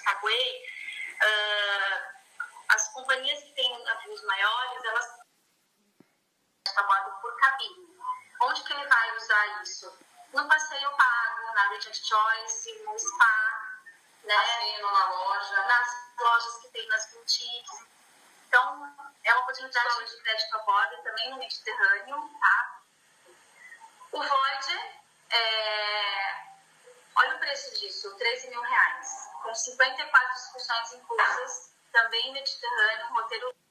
Skyway, as companhias que têm navios maiores, elas estão por cabine. Onde que ele vai usar isso? No passeio pago, na Regent Choice, no spa, né? Passeio na loja. Nas lojas que tem nas boutiques. Então, é uma oportunidade de crédito a bordo também no Mediterrâneo, tá? O Voyager, olha o preço disso, R$13 mil, com 54 excursões inclusas, também Mediterrâneo, roteiro